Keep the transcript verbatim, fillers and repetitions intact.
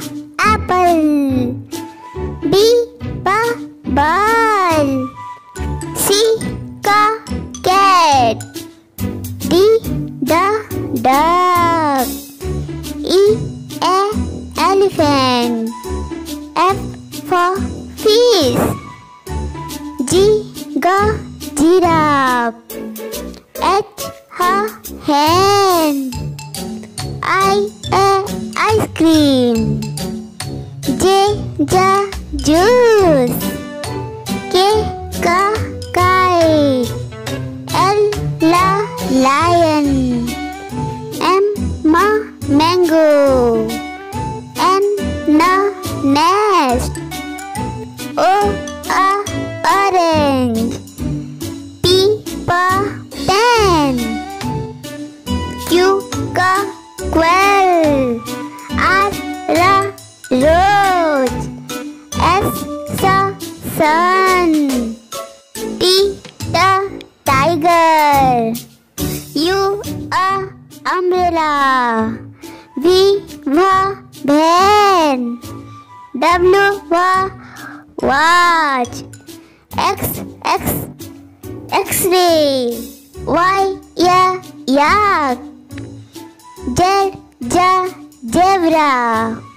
apple. B for ball. C for cat. D the dog. E a elephant. F for fish. G go giraffe. H for hen. I a ice cream. J ja juice. K ka kite. L la lion. M ma mango. N na nest. O a orange. P for pen. Q का quail. R ra rose. S sa sun. T the tiger. U a umbrella. V for van. W for watch. X X X-ray. Y ya yak. Z ja zebra.